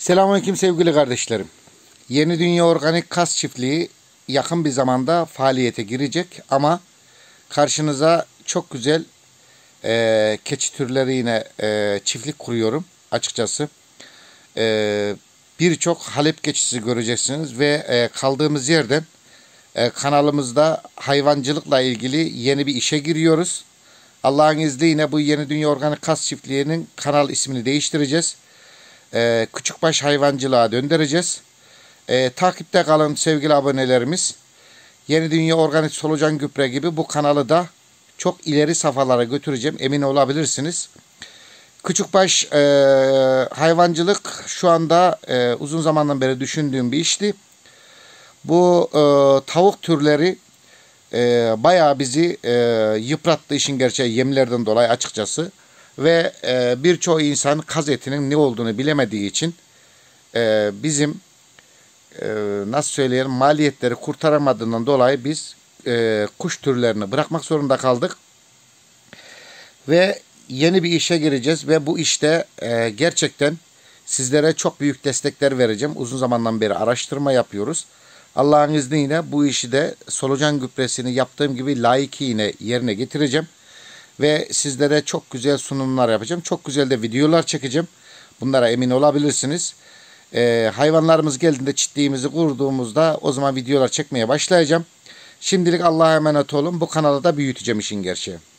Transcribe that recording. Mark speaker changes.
Speaker 1: Selamünaleyküm sevgili kardeşlerim. Yeni Dünya Organik Kas Çiftliği yakın bir zamanda faaliyete girecek ama karşınıza çok güzel keçi türleri yine çiftlik kuruyorum açıkçası. Birçok Halep keçisi göreceksiniz ve kaldığımız yerden kanalımızda hayvancılıkla ilgili yeni bir işe giriyoruz. Allah'ın izniyle bu Yeni Dünya Organik Kas Çiftliği'nin kanal ismini değiştireceğiz. Küçükbaş hayvancılığa döndüreceğiz. Takipte kalın sevgili abonelerimiz. Yeni Dünya Organik Solucan Gübre gibi bu kanalı da çok ileri safhalara götüreceğim. Emin olabilirsiniz. Küçükbaş hayvancılık şu anda uzun zamandan beri düşündüğüm bir işti. Bu tavuk türleri bayağı bizi yıprattı işin gerçeği yemlerden dolayı açıkçası. Ve birçok insan kaz etinin ne olduğunu bilemediği için bizim nasıl söyleyelim maliyetleri kurtaramadığından dolayı biz kuş türlerini bırakmak zorunda kaldık. Ve yeni bir işe gireceğiz ve bu işte gerçekten sizlere çok büyük destekler vereceğim. Uzun zamandan beri araştırma yapıyoruz. Allah'ın izniyle bu işi de solucan gübresini yaptığım gibi layıkıyla yerine getireceğim. Ve sizlere çok güzel sunumlar yapacağım. Çok güzel de videolar çekeceğim. Bunlara emin olabilirsiniz. Hayvanlarımız geldiğinde çiftliğimizi kurduğumuzda o zaman videolar çekmeye başlayacağım. Şimdilik Allah'a emanet olun. Bu kanalı da büyüteceğim işin gerçeği.